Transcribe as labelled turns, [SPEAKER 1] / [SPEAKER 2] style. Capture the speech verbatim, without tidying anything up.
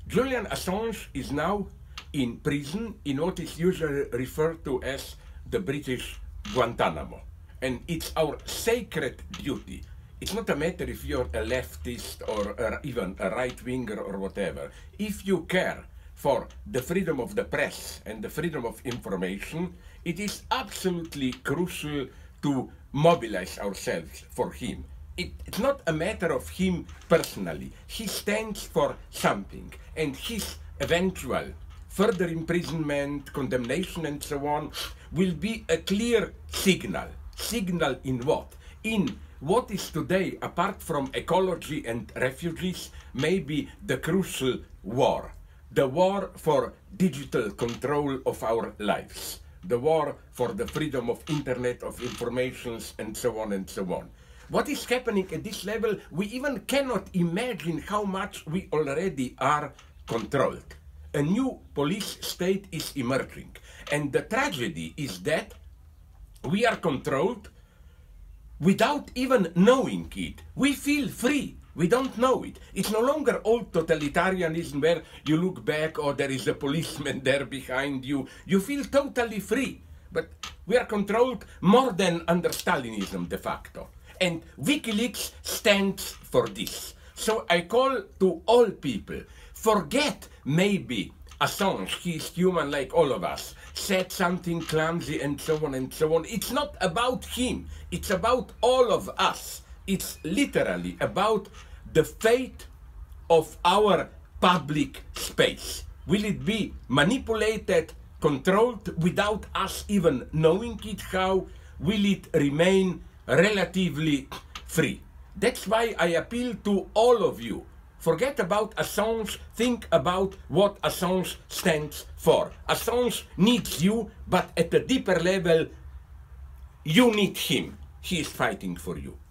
[SPEAKER 1] Julian Assange is now in prison in what is usually referred to as the British Guantanamo. And it's our sacred duty. It's not a matter if you're a leftist or a, even a right-winger or whatever. If you care for the freedom of the press and the freedom of information, it is absolutely crucial to mobilize ourselves for him. It, it's not a matter of him personally. He stands for something, and his eventual further imprisonment, condemnation, and so on will be a clear signal. Signal in what? In what is today, apart from ecology and refugees, maybe the crucial war. The war for digital control of our lives. The war for the freedom of internet, of informations, and so on and so on. What is happening at this level, we even cannot imagine how much we already are controlled. A new police state is emerging. And the tragedy is that we are controlled without even knowing it. We feel free. We don't know it. It's no longer old totalitarianism where you look back, or there is a policeman there behind you. You feel totally free. But we are controlled more than under Stalinism de facto. And WikiLeaks stands for this. So I call to all people, forget maybe Assange, he is human like all of us, said something clumsy and so on and so on. It's not about him, it's about all of us. It's literally about the fate of our public space. Will it be manipulated, controlled without us even knowing it? How will it remain relatively free? That's why I appeal to all of you. Forget about Assange, think about what Assange stands for. Assange needs you, but at a deeper level, you need him. He is fighting for you.